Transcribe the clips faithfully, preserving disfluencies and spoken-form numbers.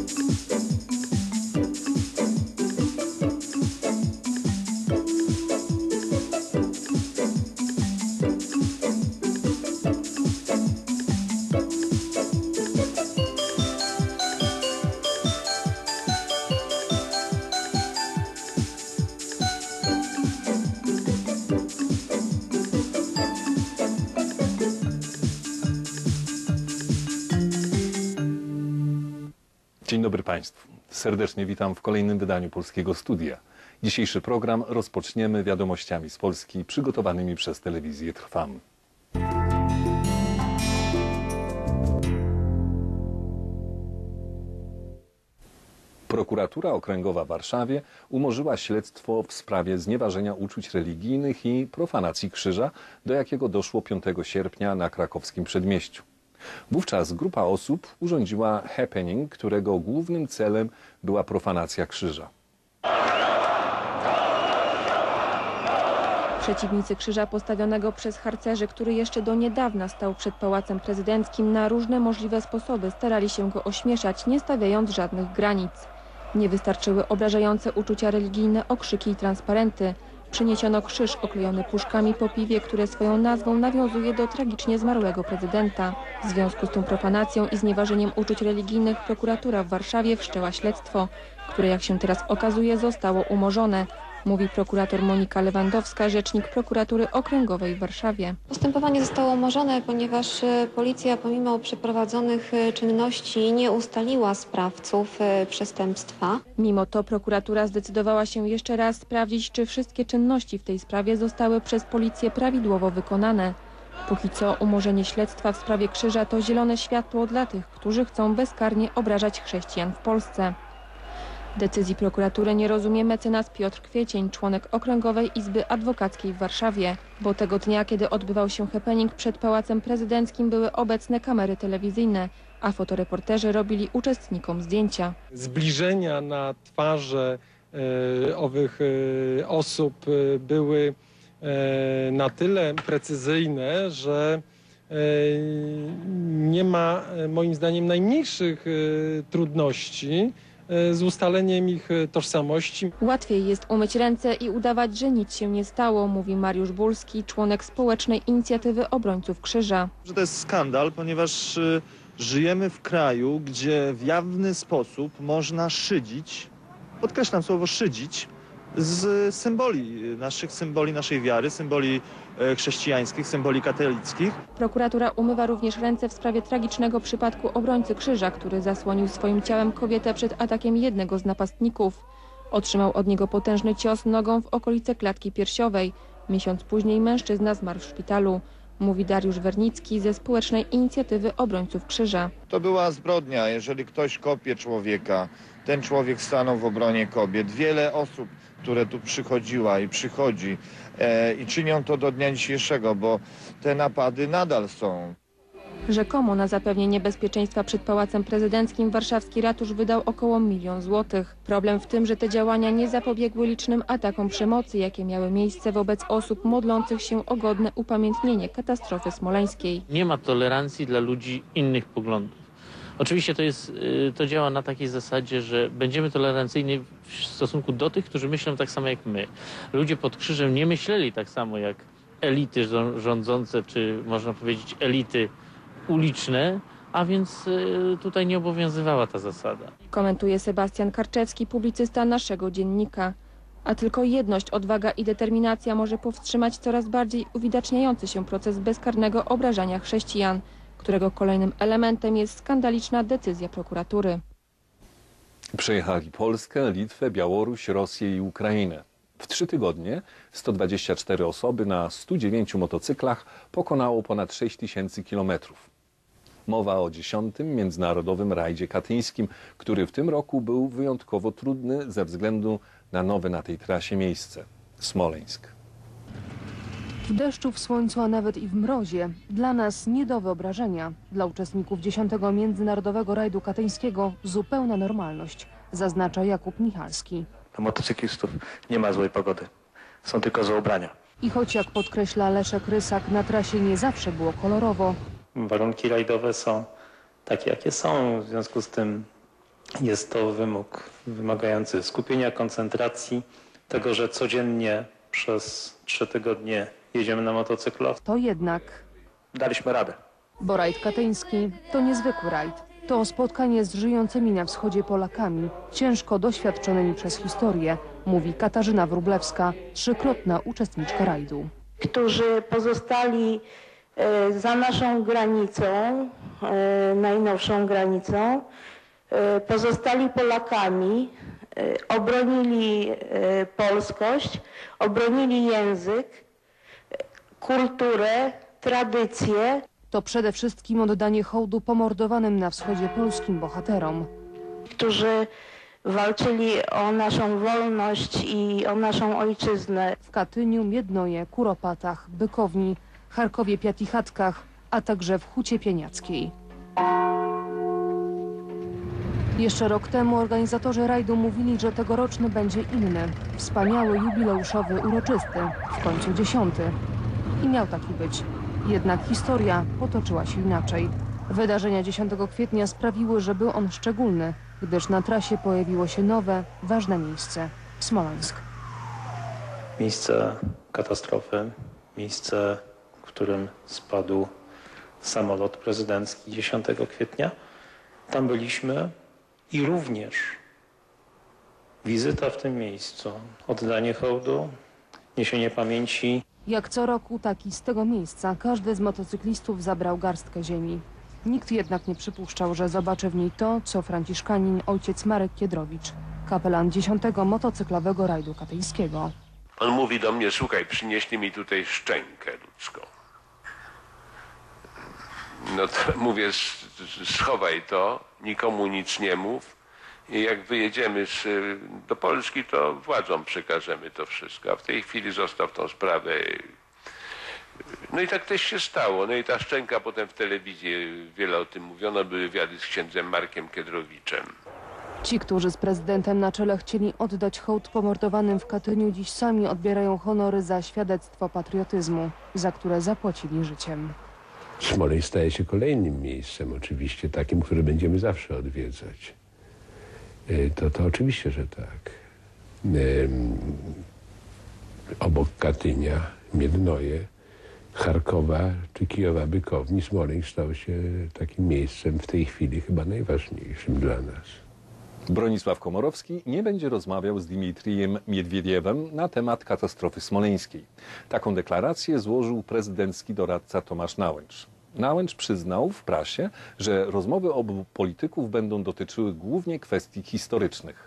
Dzień dobry Państwu. Serdecznie witam w kolejnym wydaniu Polskiego Studia. Dzisiejszy program rozpoczniemy wiadomościami z Polski przygotowanymi przez telewizję Trwam. Prokuratura Okręgowa w Warszawie umorzyła śledztwo w sprawie znieważenia uczuć religijnych i profanacji krzyża, do jakiego doszło piątego sierpnia na krakowskim Przedmieściu. Wówczas grupa osób urządziła happening, którego głównym celem była profanacja krzyża. Przeciwnicy krzyża postawionego przez harcerzy, który jeszcze do niedawna stał przed Pałacem Prezydenckim, na różne możliwe sposoby starali się go ośmieszać, nie stawiając żadnych granic. Nie wystarczyły obrażające uczucia religijne, okrzyki i transparenty. Przyniesiono krzyż oklejony puszkami po piwie, które swoją nazwą nawiązuje do tragicznie zmarłego prezydenta. W związku z tą profanacją i znieważeniem uczuć religijnych prokuratura w Warszawie wszczęła śledztwo, które, jak się teraz okazuje, zostało umorzone, mówi prokurator Monika Lewandowska, rzecznik prokuratury okręgowej w Warszawie. Postępowanie zostało umorzone, ponieważ policja pomimo przeprowadzonych czynności nie ustaliła sprawców przestępstwa. Mimo to prokuratura zdecydowała się jeszcze raz sprawdzić, czy wszystkie czynności w tej sprawie zostały przez policję prawidłowo wykonane. Póki co umorzenie śledztwa w sprawie krzyża to zielone światło dla tych, którzy chcą bezkarnie obrażać chrześcijan w Polsce. Decyzji prokuratury nie rozumie mecenas Piotr Kwiecień, członek Okręgowej Izby Adwokackiej w Warszawie, bo tego dnia, kiedy odbywał się happening przed Pałacem Prezydenckim, były obecne kamery telewizyjne, a fotoreporterzy robili uczestnikom zdjęcia. Zbliżenia na twarze e, owych e, osób e, były e, na tyle precyzyjne, że e, nie ma e, moim zdaniem najmniejszych e, trudności z ustaleniem ich tożsamości. Łatwiej jest umyć ręce i udawać, że nic się nie stało, mówi Mariusz Bulski, członek Społecznej Inicjatywy Obrońców Krzyża. To jest skandal, ponieważ żyjemy w kraju, gdzie w jawny sposób można szydzić, podkreślam słowo szydzić, z symboli naszych, symboli naszej wiary, symboli chrześcijańskich, symboli katolickich. Prokuratura umywa również ręce w sprawie tragicznego przypadku obrońcy krzyża, który zasłonił swoim ciałem kobietę przed atakiem jednego z napastników. Otrzymał od niego potężny cios nogą w okolice klatki piersiowej. Miesiąc później mężczyzna zmarł w szpitalu, mówi Dariusz Wernicki ze Społecznej Inicjatywy Obrońców Krzyża. To była zbrodnia, jeżeli ktoś kopie człowieka, ten człowiek stanął w obronie kobiet. Wiele osób, które tu przychodziła i przychodzi e, i czynią to do dnia dzisiejszego, bo te napady nadal są. Rzekomo na zapewnienie bezpieczeństwa przed Pałacem Prezydenckim warszawski ratusz wydał około milion złotych. Problem w tym, że te działania nie zapobiegły licznym atakom przemocy, jakie miały miejsce wobec osób modlących się o godne upamiętnienie katastrofy smoleńskiej. Nie ma tolerancji dla ludzi innych poglądów. Oczywiście to, jest, to działa na takiej zasadzie, że będziemy tolerancyjni w stosunku do tych, którzy myślą tak samo jak my. Ludzie pod krzyżem nie myśleli tak samo jak elity rządzące, czy można powiedzieć elity uliczne, a więc tutaj nie obowiązywała ta zasada. Komentuje Sebastian Karczewski, publicysta naszego dziennika. A tylko jedność, odwaga i determinacja może powstrzymać coraz bardziej uwidaczniający się proces bezkarnego obrażania chrześcijan, którego kolejnym elementem jest skandaliczna decyzja prokuratury. Przejechali Polskę, Litwę, Białoruś, Rosję i Ukrainę. W trzy tygodnie sto dwadzieścia cztery osoby na stu dziewięciu motocyklach pokonało ponad sześć tysięcy kilometrów. Mowa o dziesiątym międzynarodowym rajdzie katyńskim, który w tym roku był wyjątkowo trudny ze względu na nowe na tej trasie miejsce – Smoleńsk. W deszczu, w słońcu, a nawet i w mrozie. Dla nas nie do wyobrażenia. Dla uczestników dziesiątego Międzynarodowego Rajdu Katyńskiego zupełna normalność, zaznacza Jakub Michalski. Dla motocyklistów nie ma złej pogody. Są tylko złe ubrania. I choć, jak podkreśla Leszek Rysak, na trasie nie zawsze było kolorowo. Warunki rajdowe są takie, jakie są. W związku z tym Jest to wymóg wymagający skupienia, koncentracji, tego, że codziennie przez trzy tygodnie jedziemy na motocyklu. To jednak, Daliśmy radę. bo rajd katyński to niezwykły rajd. To spotkanie z żyjącymi na wschodzie Polakami, ciężko doświadczonymi przez historię, mówi Katarzyna Wróblewska, trzykrotna uczestniczka rajdu. Którzy pozostali e, za naszą granicą, e, najnowszą granicą, e, pozostali Polakami, e, obronili e, polskość, obronili język, e, kulturę, tradycję. To przede wszystkim oddanie hołdu pomordowanym na wschodzie polskim bohaterom. Którzy walczyli o naszą wolność i o naszą ojczyznę. W Katyniu, Miednoje, Kuropatach, Bykowni, Charkowie Piatichatkach, a także w Hucie Pieniackiej. Jeszcze rok temu organizatorzy rajdu mówili, że tegoroczny będzie inny. Wspaniały, jubileuszowy, uroczysty, w końcu dziesiąty. I miał taki być. Jednak historia potoczyła się inaczej. Wydarzenia dziesiątego kwietnia sprawiły, że był on szczególny, gdyż na trasie pojawiło się nowe, ważne miejsce – Smoleńsk. Miejsce katastrofy, miejsce, w którym spadł samolot prezydencki dziesiątego kwietnia. Tam byliśmy i również wizyta w tym miejscu, oddanie hołdu, niesienie pamięci. Jak co roku, tak i z tego miejsca każdy z motocyklistów zabrał garstkę ziemi. Nikt jednak nie przypuszczał, że zobaczy w niej to, co franciszkanin ojciec Marek Kiedrowicz, kapelan dziesiątego motocyklowego rajdu katyńskiego. On mówi do mnie: słuchaj, przynieśli mi tutaj szczękę ludzką. No to mówię, schowaj to, nikomu nic nie mów i jak wyjedziemy z, do Polski, to władzom przekażemy to wszystko. A w tej chwili zostaw tą sprawę. No i tak też się stało. No i ta szczęka potem w telewizji, wiele o tym mówiono, były wywiady z księdzem Markiem Kiedrowiczem. Ci, którzy z prezydentem na czele chcieli oddać hołd pomordowanym w Katyniu, dziś sami odbierają honory za świadectwo patriotyzmu, za które zapłacili życiem. Smoleńsk staje się kolejnym miejscem, oczywiście takim, które będziemy zawsze odwiedzać. To, to oczywiście, że tak. Obok Katynia, Miednoje, Charkowa czy Kijowa Bykowni, Smoleńsk stał się takim miejscem w tej chwili chyba najważniejszym dla nas. Bronisław Komorowski nie będzie rozmawiał z Dmitrijem Miedwiediewem na temat katastrofy smoleńskiej. Taką deklarację złożył prezydencki doradca Tomasz Nałęcz. Nałęcz przyznał w prasie, że rozmowy obu polityków będą dotyczyły głównie kwestii historycznych.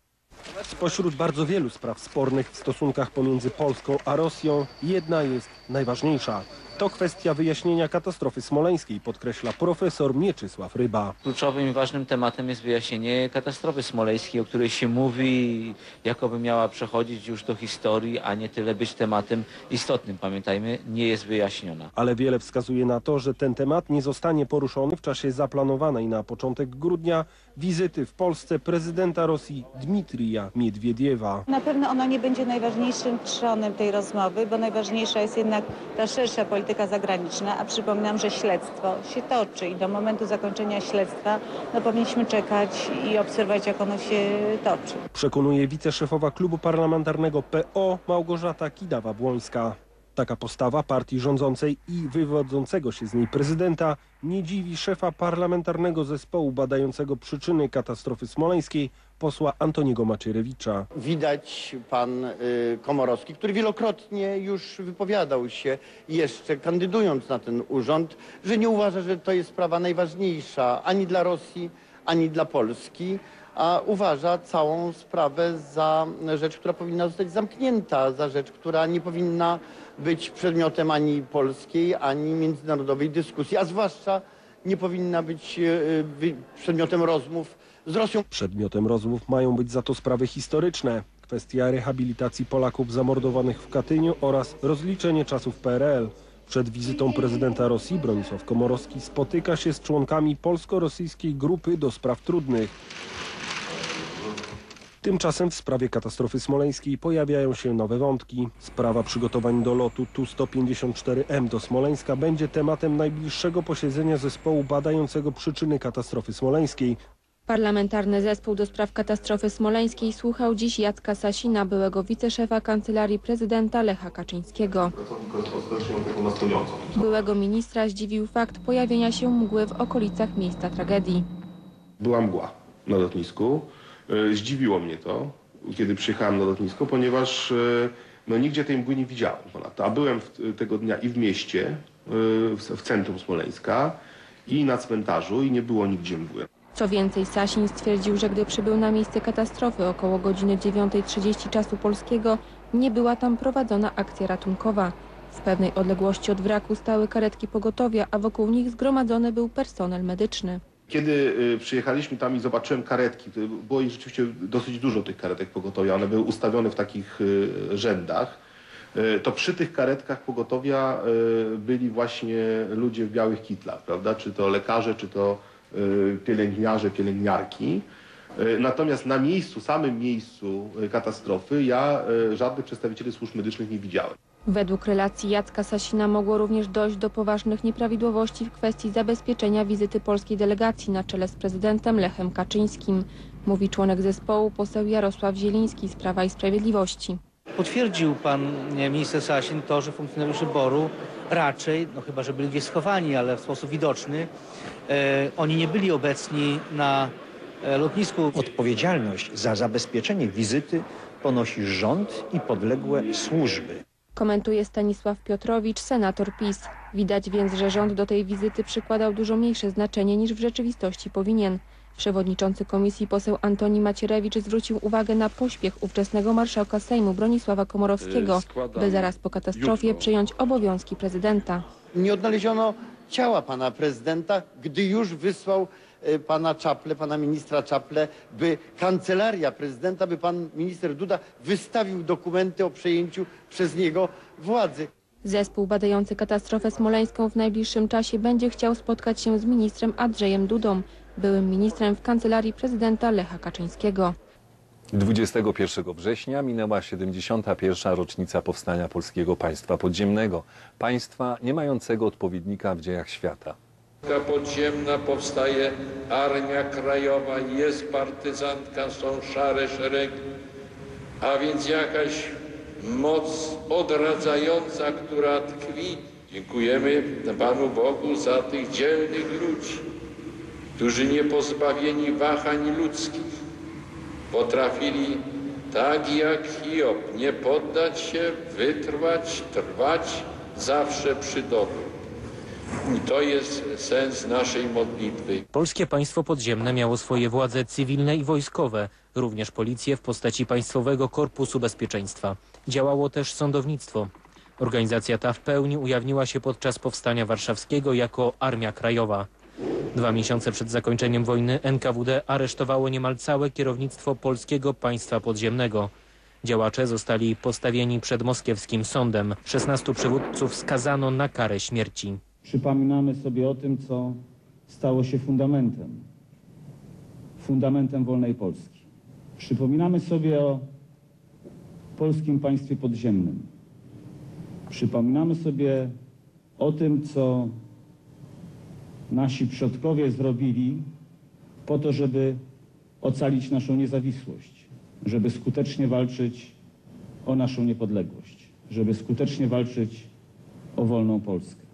Spośród bardzo wielu spraw spornych w stosunkach pomiędzy Polską a Rosją jedna jest najważniejsza. To kwestia wyjaśnienia katastrofy smoleńskiej, podkreśla profesor Mieczysław Ryba. Kluczowym i ważnym tematem jest wyjaśnienie katastrofy smoleńskiej, o której się mówi, jakoby miała przechodzić już do historii, a nie tyle być tematem istotnym. Pamiętajmy, nie jest wyjaśniona. Ale wiele wskazuje na to, że ten temat nie zostanie poruszony w czasie zaplanowanej na początek grudnia wizyty w Polsce prezydenta Rosji Dmitrija Miedwiediewa. Na pewno ona nie będzie najważniejszym trzonem tej rozmowy, bo najważniejsza jest jednak ta szersza polityka zagraniczna, a przypominam, że śledztwo się toczy i do momentu zakończenia śledztwa no, powinniśmy czekać i obserwować, jak ono się toczy. Przekonuje wiceszefowa klubu parlamentarnego P O Małgorzata Kidawa-Błońska. Taka postawa partii rządzącej i wywodzącego się z niej prezydenta nie dziwi szefa parlamentarnego zespołu badającego przyczyny katastrofy smoleńskiej, posła Antoniego Macierewicza. Widać pan y, Komorowski, który wielokrotnie już wypowiadał się, jeszcze kandydując na ten urząd, że nie uważa, że to jest sprawa najważniejsza ani dla Rosji, ani dla Polski, a uważa całą sprawę za rzecz, która powinna zostać zamknięta, za rzecz, która nie powinna być przedmiotem ani polskiej, ani międzynarodowej dyskusji, a zwłaszcza nie powinna być y, przedmiotem rozmów z Rosją. Przedmiotem rozmów mają być za to sprawy historyczne. Kwestia rehabilitacji Polaków zamordowanych w Katyniu oraz rozliczenie czasów P R L. Przed wizytą prezydenta Rosji Bronisław Komorowski spotyka się z członkami polsko-rosyjskiej grupy do spraw trudnych. Tymczasem w sprawie katastrofy smoleńskiej pojawiają się nowe wątki. Sprawa przygotowań do lotu Tu sto pięćdziesiąt cztery M do Smoleńska będzie tematem najbliższego posiedzenia zespołu badającego przyczyny katastrofy smoleńskiej. Parlamentarny Zespół do Spraw Katastrofy Smoleńskiej słuchał dziś Jacka Sasina, byłego wiceszefa Kancelarii Prezydenta Lecha Kaczyńskiego. Byłego ministra zdziwił fakt pojawienia się mgły w okolicach miejsca tragedii. Była mgła na lotnisku. Zdziwiło mnie to, kiedy przyjechałem na lotnisko, ponieważ no, nigdzie tej mgły nie widziałem ponadto. A byłem w, tego dnia i w mieście, w, w centrum Smoleńska, i na cmentarzu, i nie było nigdzie mgły. Co więcej, Sasin stwierdził, że gdy przybył na miejsce katastrofy około godziny dziewiątej trzydzieści czasu polskiego, nie była tam prowadzona akcja ratunkowa. W pewnej odległości od wraku stały karetki pogotowia, a wokół nich zgromadzony był personel medyczny. Kiedy y, przyjechaliśmy tam i zobaczyłem karetki, to było ich rzeczywiście dosyć dużo tych karetek pogotowia, one były ustawione w takich y, rzędach, y, to przy tych karetkach pogotowia y, byli właśnie ludzie w białych kitlach, prawda? Czy to lekarze, czy to y, pielęgniarze, pielęgniarki. Y, natomiast na miejscu, samym miejscu y, katastrofy ja y, żadnych przedstawicieli służb medycznych nie widziałem. Według relacji Jacka Sasina mogło również dojść do poważnych nieprawidłowości w kwestii zabezpieczenia wizyty polskiej delegacji na czele z prezydentem Lechem Kaczyńskim, mówi członek zespołu poseł Jarosław Zieliński z Prawa i Sprawiedliwości. Potwierdził pan minister Sasin to, że funkcjonariusze BOR-u raczej, no chyba że byli gdzieś schowani, ale w sposób widoczny, e, oni nie byli obecni na e, lotnisku. Odpowiedzialność za zabezpieczenie wizyty ponosi rząd i podległe służby. Komentuje Stanisław Piotrowicz, senator PiS. Widać więc, że rząd do tej wizyty przykładał dużo mniejsze znaczenie niż w rzeczywistości powinien. Przewodniczący komisji poseł Antoni Macierewicz zwrócił uwagę na pośpiech ówczesnego marszałka Sejmu Bronisława Komorowskiego, by zaraz po katastrofie przejąć obowiązki prezydenta. Nie odnaleziono ciała pana prezydenta, gdy już wysłał pana Czaple, pana ministra Czaple, by kancelaria prezydenta, by pan minister Duda wystawił dokumenty o przejęciu przez niego władzy. Zespół badający katastrofę smoleńską w najbliższym czasie będzie chciał spotkać się z ministrem Andrzejem Dudą, byłym ministrem w Kancelarii Prezydenta Lecha Kaczyńskiego. dwudziestego pierwszego września minęła siedemdziesiąta pierwsza rocznica powstania Polskiego Państwa Podziemnego, państwa nie mającego odpowiednika w dziejach świata. Podziemna powstaje Armia Krajowa, jest partyzantka, są szare szeregi, a więc jakaś moc odradzająca, która tkwi. Dziękujemy Panu Bogu za tych dzielnych ludzi, którzy nie pozbawieni wahań ludzkich potrafili tak jak Hiob nie poddać się, wytrwać, trwać zawsze przy dobru. I to jest sens naszej modlitwy. Polskie państwo podziemne miało swoje władze cywilne i wojskowe, również policję w postaci Państwowego Korpusu Bezpieczeństwa. Działało też sądownictwo. Organizacja ta w pełni ujawniła się podczas Powstania Warszawskiego jako Armia Krajowa. Dwa miesiące przed zakończeniem wojny N K W D aresztowało niemal całe kierownictwo Polskiego Państwa Podziemnego. Działacze zostali postawieni przed moskiewskim sądem. szesnastu przywódców skazano na karę śmierci. Przypominamy sobie o tym, co stało się fundamentem, fundamentem wolnej Polski. Przypominamy sobie o Polskim Państwie Podziemnym. Przypominamy sobie o tym, co nasi przodkowie zrobili po to, żeby ocalić naszą niezawisłość, żeby skutecznie walczyć o naszą niepodległość, żeby skutecznie walczyć o wolną Polskę.